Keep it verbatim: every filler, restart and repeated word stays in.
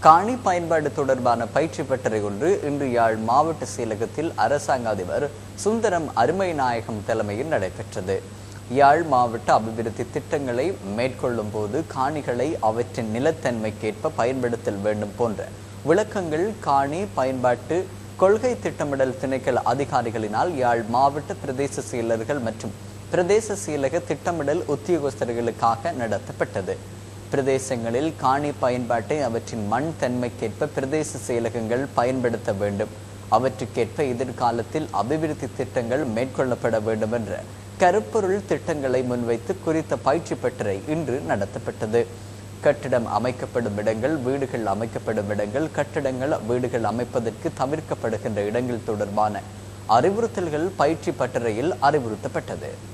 காணி பயன்பாடு தொடர்பான பயிற்சி பட்டறை ஒன்று இன்று யாழ் மாவட்ட செயலகத்தில் அரசாங்க அதிபர் சுந்தரம் அருமைநாயகம் தலைமையில் நடைபெற்றது. யாழ் மாவட்ட அபிவிருத்தி திட்டங்களை மேற்கொள்ளும் போது காணிகளை அவற்றின் நிலத்தன்மைக்கேற்ப பயன்படுத்தல் வேண்டும் போன்ற விளக்கங்கள் காணி பயன்பாட்டு கொள்கை திட்டமிடல் திணைக்கள அதிகாரிகளினால் யாழ் மாவட்ட பிரதேச செயலர்கள் மற்றும் பிரதேச செயலக திட்டமிடல் உத்தியோகஸ்தர்களுக்காக நடத்தப்பட்டது. பிரதேசங்களில் காணி பயன்பாட்டை அவற்றின் மண் தன்மைக்கேற்ப பிரதேச செயலகங்கள் பயன்படுத்த வேண்டும், அவற்றுக்கேற்ப எதிர்காலத்தில் அபிவிருத்தி திட்டங்கள் மேற்கொள்ளப்பட வேண்டும் என்ற கருப்பொருள் திட்டங்களை முன்வைத்து குறித்த பயிற்சி பட்டறை இன்று நடத்தப்பட்டது. கட்டிடம் அமைக்கப்படும் இடங்கள், வீடுகள் அமைக்கப்படும் இடங்கள், கட்டிடங்கள் வீடுகள் அமைப்பதற்கு தவிர்க்கப்படுகின்ற இடங்கள் தொடர்பான அறிவுறுத்தல்கள் பயிற்சி பட்டறையில் அறிவுறுத்தப்பட்டது.